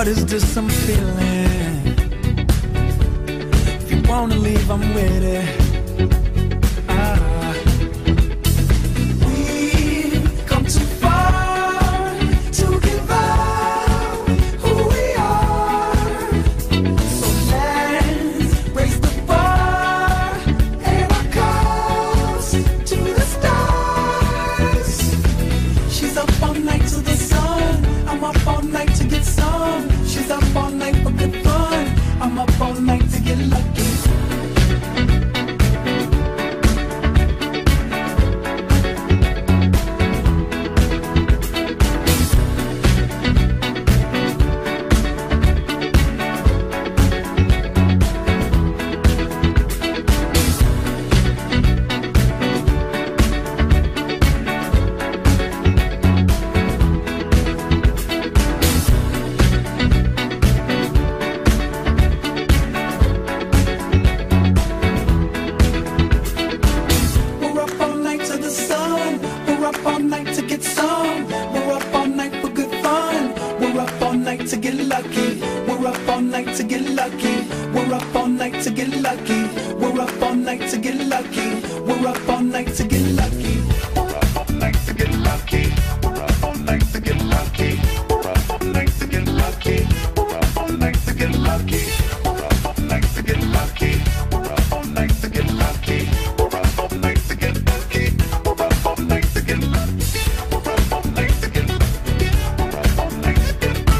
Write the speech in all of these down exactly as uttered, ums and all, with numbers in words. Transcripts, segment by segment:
What is this I'm feeling? If you wanna leave, I'm with it. Ah. We've come too far to give up who we are. So let's raise the bar and our cups to the stars. She's up all night to the sun. I'm up all night to get some. She's up all night for good fun. I'm up all night to get lucky. To get lucky, we're up all night to get lucky. We're up all night to get lucky. We're up all night to get lucky. We're up all night to get lucky. We're up all night to get lucky. We're up all night to get lucky. We're up all night to get lucky. We're up all night to get lucky. We're up all night to get lucky. We're up all night to get lucky. We're up all night to get lucky. We're up all night to get lucky. We're up all night to get lucky. We're up all night to get lucky.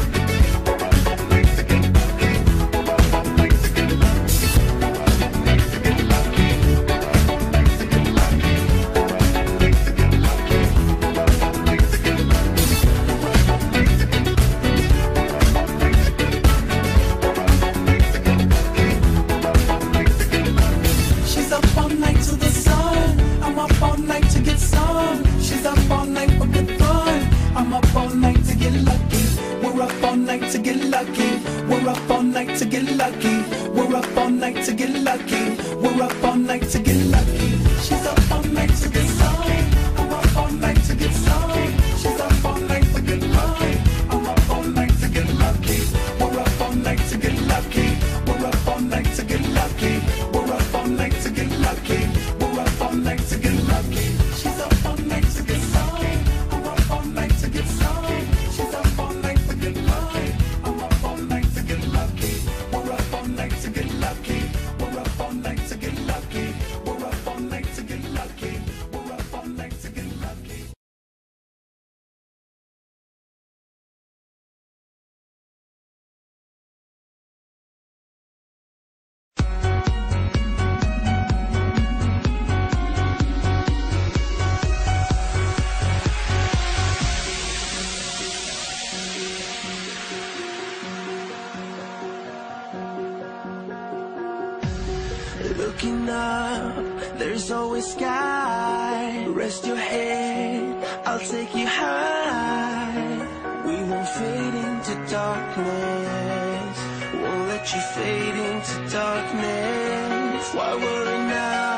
To get lucky, we're up all night to get lucky. We're up all night to get lucky. We're up all night to get lucky. She's up all night to get some. I'm up all night to get some. She's up all night for good fun. I'm up all night to get lucky. We're up all night to get lucky. We're up all night to get lucky. We're up all night to get lucky. We're up all night to get lucky. She's up all night to get some. I'm up all night to get some. She's up all night for good fun. I'm up all night to get lucky. We're up all night to get lucky. We're up all night to get lucky. We're up all night to get lucky. We're up all night to get lucky. Looking up, there's always sky. Rest your head, I'll take you high. We won't fade into darkness. Won't let you fade into darkness. Why worry now?